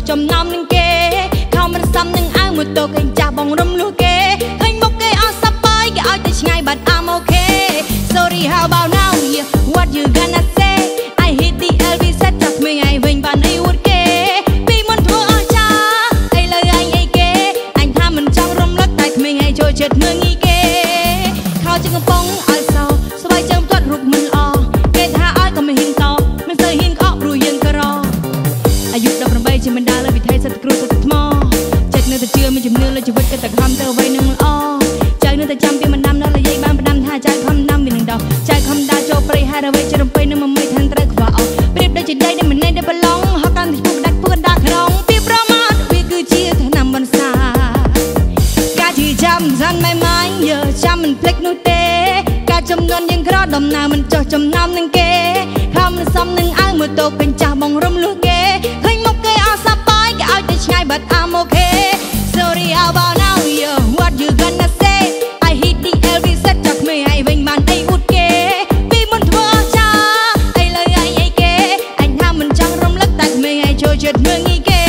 ចំណាំនឹងគេខំមិនសំនឹងអាវមួយតូកេងចាស់បងរំលូគេឃើញមុខគេអស់សប្បាយគេឲ្យទៅឆ្ងាយបាត់ I'm okay sorry how about now yeah what you gonna say I hit the LV set ចាស់ក្មេងឯងវិញបានអីអួតគេពីមុនធ្វើអស់ចាឥឡូវអញអីគេអញថាមិនចង់រំលឹកតែក្មេងឯងចូលចិត្តមើងងាយគេខោជើងកំប៉ុងឲ្យសោស្បែកជើងផ្ទាត់រូបមិនល្អគេថាឲ្យក៏មិនហ៊ានតមិនសូវហ៊ានក្អកព្រោះយើងក៏រអាយុ18ជាមិនដើរលើវិថីសិតគ្រូសិតថ្មចិត្តនៅតែជឿមានជំនឿលើជីវិតក៏តែខំទៅអ្វីនឹងល្អចៅនៅតែចាំពីមិនដាំដល់និយាយបានផ្ដាំថាចៅខំដាំវានឹងដោះចៅខំដើរចូលព្រៃហេតុអ្វីជារំពេញនឹងមួយមេឋានត្រូវខ្វះអស់ប្រៀបដូចជាដីដែលមិនណែដែលប្រឡងហកកាន់ពុកដាច់ពុកដាក្រុងពីប្រមាថវាគឺជាថ្នាំបន្សាការជាចាំសាន់មិនម៉ាញ់យើចាំមិនភ្លេចនោះទេការចំនួនយើងក្រដំណើរមិនចោះចំណាំនឹងគេខំមិនសមនឹងឲ្យមួយតូកេងចាស់បងរំលូគេឃើញមុខគេអស់សប្បាយគេឲ្យទៅឆ្ងាយបាត់ I'm okay sorry about now yeah what you gonna say I hit the LV set ចាស់ក្មេងឯងវិញបានអីអួតគេពីមុនធ្វើអស់ចាឥឡូវអញអីគេអញថាមិនចង់រំលឹកតែក្មេងឯងចូលចិត្តមើងងាយគេ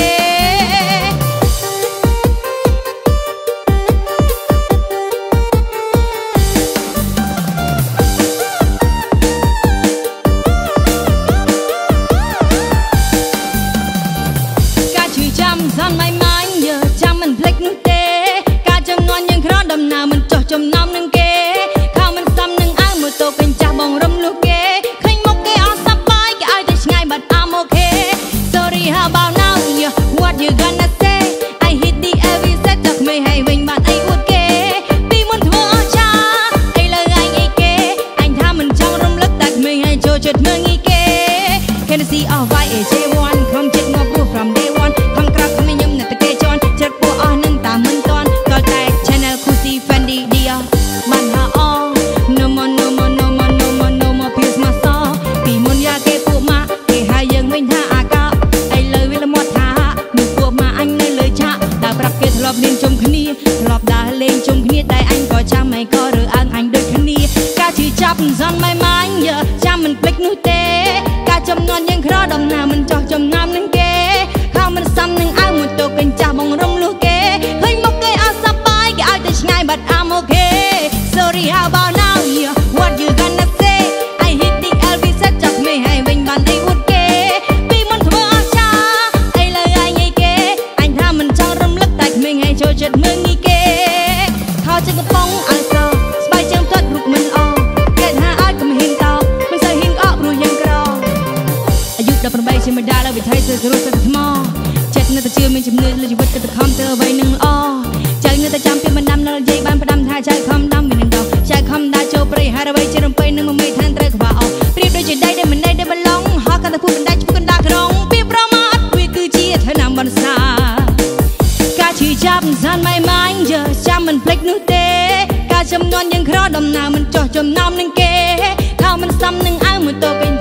សាន់មិនម៉ាញ់យើចាំមិនភ្លេចនោះទេការចំនួនយើងក្រដំណើរមិនចោះចំណាំនឹងគេខំមិនសំនឹងអាវមួយតូកេងចាស់បងរំលូគេឃើញមុខគេអស់សប្បាយគេឲ្យទៅឆ្ងាយបាត់ I'm okay sorry how about now yeah what you gonna say I hit the LV set ចាស់ក្មេងឲ្យវិញបានអីអួតគេពីមុនធ្វើអស់ចាឥឡូវអញអីគេអញថាមិនចង់រំលឹកតែក្មេងឲ្យចូលចិត្តមើងងាយគេ Can you see all white AJ1 come check my boo from day one ខាងក្រៅក្មេងខ្ញុំនៅតែគេជន់ចិត្តពោះអស់នឹងតាមិនតាន់តតែ Channel Kusi Fendi Dia បានថាអ No more no more no more no more no more pierce my soul ពីមុនយ៉ាគេពួកម៉ាក់គេហៅយើងវិញថាអាកោឥឡូវវាល្មាត់ថានោះពួកម៉ាក់អញនៅលើឆាកដើរប្រាប់គេធ្លាប់លេងជុំគ្នាធ្លាប់ដើរលេងជុំគ្នាតែអញក៏ចាំមិនក៏រើអើងអញដូចគ្នាការជឿចាប់សន់មិនម៉ាញ់យើចាំមិនភ្លេចនោះទេការចំនួនយើងក្រដំណើរមិនចោះចំណាំនឹងគេខំមិនសំនឹងអាវមួយតូកេងចាស់បងរំលូគេឃើញមុខគេអស់សប្បាយគេឲ្យទៅឆ្ងាយបាត់ I'm okay sorry how about now yeah what you gonna say I hit the LV set ចាស់មេឲ្យវិញបានអីអួតគេពីមុនធ្វើអស់ចាឥឡូវអញអីគេអញថាមិនចង់រំលឹកតែក្មេងឲ្យចូលចិត្តមើងងាយគេខោជើងកំប៉ុងឲ្យសស្បែកជើងផ្ទាត់រូបមិនល្អគេថាឲ្យក៏មិនហ៊ានតមិនសូវហ៊ានក្អកព្រោះយើងក្រអាយុ18ជាមិនដាល់លើវិថីសិស្សគ្រូសិស្សថ្មចិត្តនៅតែជឿមានជំនឿលើជីវិតក៏តែខំទៅអ្វីនឹងល្អចៅនៅតែចាំពីមិនដាំដល់និយាយបានផ្ដាំថាចៅខំដាំវានឹងដោះចៅខំដើរចូលព្រៃហេតុអ្វីជារំពេញនឹងមួយមេឋានត្រូវខ្វះអស់ប្រៀបដូចជាដីដែលមិនណែដែលប្រឡងហកកាន់តែពុះបណ្ដាច់ពុះកណ្ដាលក្រុងពីប្រមាថវាគឺជាថ្នាំបន្សាការឈឺចាប់សាន់មិនម៉ាញ់យើចាំមិនភ្លេចនោះទេការចំនួនយើងក្រដំណើរមិនចោះចំណាំនឹងគេខំមិនសំនឹងអាវមួយតូកេង